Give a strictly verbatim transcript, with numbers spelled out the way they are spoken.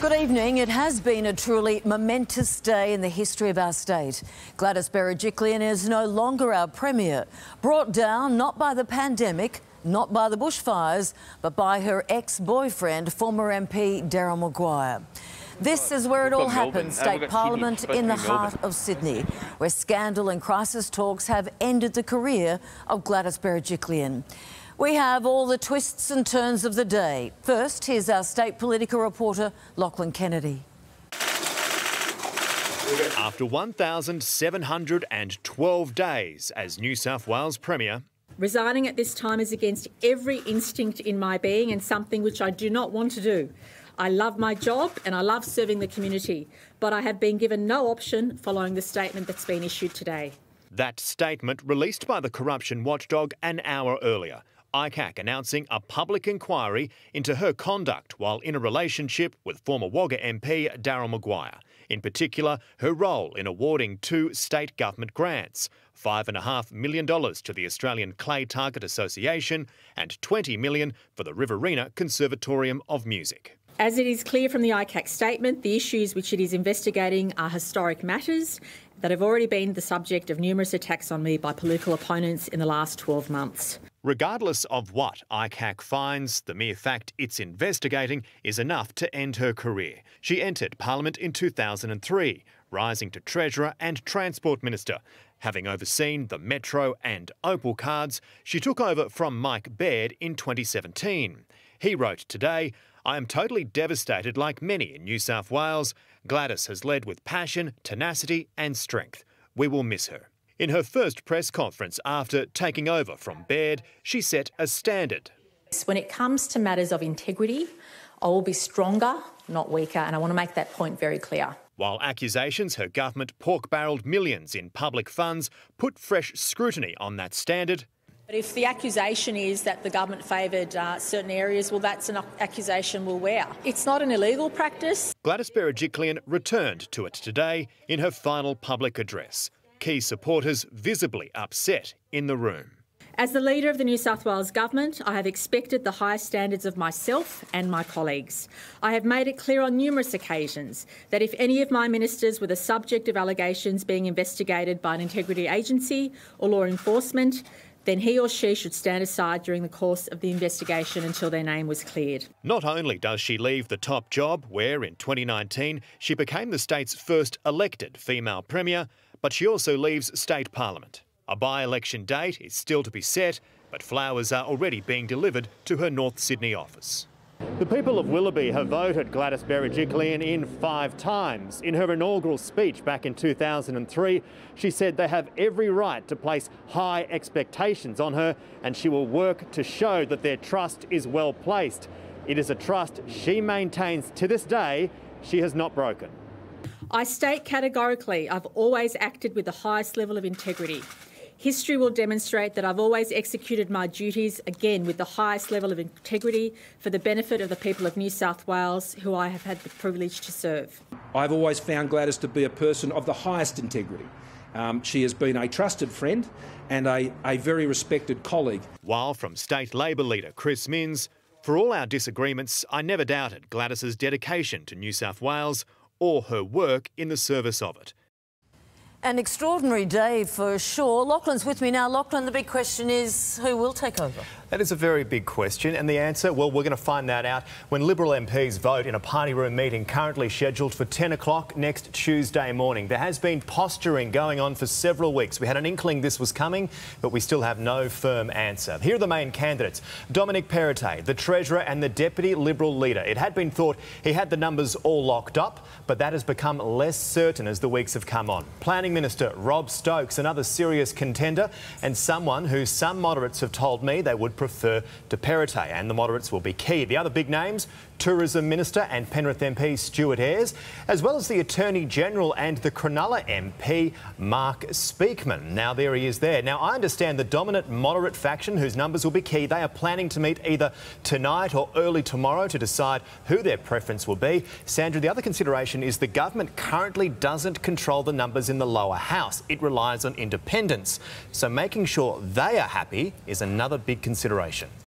Good evening. It has been a truly momentous day in the history of our state. Gladys Berejiklian is no longer our Premier, brought down not by the pandemic, not by the bushfires, but by her ex-boyfriend, former M P Daryl Maguire. This is where it all happened, State Parliament in the heart of Sydney, where scandal and crisis talks have ended the career of Gladys Berejiklian. We have all the twists and turns of the day. First, here's our state political reporter, Lachlan Kennedy. After one thousand seven hundred twelve days as New South Wales Premier, resigning at this time is against every instinct in my being and something which I do not want to do. I love my job and I love serving the community, but I have been given no option following the statement that's been issued today. That statement released by the corruption watchdog an hour earlier. I C A C announcing a public inquiry into her conduct while in a relationship with former Wagga M P Daryl Maguire. In particular, her role in awarding two state government grants, five point five million dollars to the Australian Clay Target Association and twenty million dollars for the Riverina Conservatorium of Music. As it is clear from the I C A C statement, the issues which it is investigating are historic matters that have already been the subject of numerous attacks on me by political opponents in the last twelve months. Regardless of what I C A C finds, the mere fact it's investigating is enough to end her career. She entered Parliament in two thousand three, rising to Treasurer and Transport Minister. Having overseen the Metro and Opal cards, she took over from Mike Baird in twenty seventeen. He wrote today, "I am totally devastated like many in New South Wales. Gladys has led with passion, tenacity and strength. We will miss her." In her first press conference after taking over from Baird, she set a standard. When it comes to matters of integrity, I will be stronger, not weaker, and I want to make that point very clear. While accusations her government pork-barrelled millions in public funds put fresh scrutiny on that standard. But if the accusation is that the government favoured uh, certain areas, well, that's an accusation we'll wear. It's not an illegal practice. Gladys Berejiklian returned to it today in her final public address. Key supporters visibly upset in the room. As the leader of the New South Wales Government, I have expected the highest standards of myself and my colleagues. I have made it clear on numerous occasions that if any of my ministers were the subject of allegations being investigated by an integrity agency or law enforcement, then he or she should stand aside during the course of the investigation until their name was cleared. Not only does she leave the top job, where in twenty nineteen she became the state's first elected female Premier, but she also leaves State Parliament. A by-election date is still to be set, but flowers are already being delivered to her North Sydney office. The people of Willoughby have voted Gladys Berejiklian in five times. In her inaugural speech back in two thousand three, she said they have every right to place high expectations on her and she will work to show that their trust is well placed. It is a trust she maintains to this day she has not broken. I state categorically I've always acted with the highest level of integrity. History will demonstrate that I've always executed my duties, again, with the highest level of integrity for the benefit of the people of New South Wales, who I have had the privilege to serve. I've always found Gladys to be a person of the highest integrity. Um, she has been a trusted friend and a, a very respected colleague. While from State Labor leader Chris Minns, "For all our disagreements, I never doubted Gladys's dedication to New South Wales or her work in the service of it." An extraordinary day for sure. Lachlan's with me now. Lachlan, the big question is, who will take over? That is a very big question, and the answer, well, we're going to find that out when Liberal M Ps vote in a party room meeting currently scheduled for ten o'clock next Tuesday morning. There has been posturing going on for several weeks. We had an inkling this was coming, but we still have no firm answer. Here are the main candidates. Dominic Perrottet, the Treasurer and the Deputy Liberal Leader. It had been thought he had the numbers all locked up, but that has become less certain as the weeks have come on. Planning Minister Rob Stokes, another serious contender, and someone who some moderates have told me they would prefer to Perrottet, and the moderates will be key. The other big names, Tourism Minister and Penrith M P Stuart Ayres, as well as the Attorney General and the Cronulla M P Mark Speakman. Now there he is there. Now I understand the dominant moderate faction, whose numbers will be key, they are planning to meet either tonight or early tomorrow to decide who their preference will be. Sandra, the other consideration is the government currently doesn't control the numbers in the lower house. It relies on independents. So making sure they are happy is another big consideration.